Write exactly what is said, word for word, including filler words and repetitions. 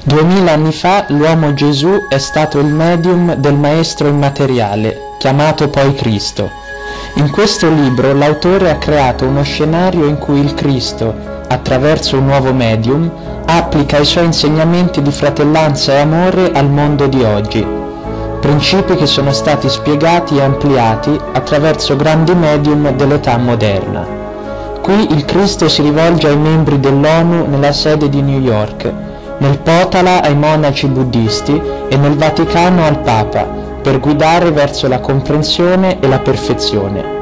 Duemila anni fa l'uomo Gesù è stato il medium del Maestro immateriale, chiamato poi Cristo. In questo libro l'autore ha creato uno scenario in cui il Cristo, attraverso un nuovo medium, applica i suoi insegnamenti di fratellanza e amore al mondo di oggi, principi che sono stati spiegati e ampliati attraverso grandi medium dell'età moderna. Qui il Cristo si rivolge ai membri dell'ONU nella sede di New York, nel Potala ai monaci buddisti e nel Vaticano al Papa, per guidare verso la comprensione e la perfezione.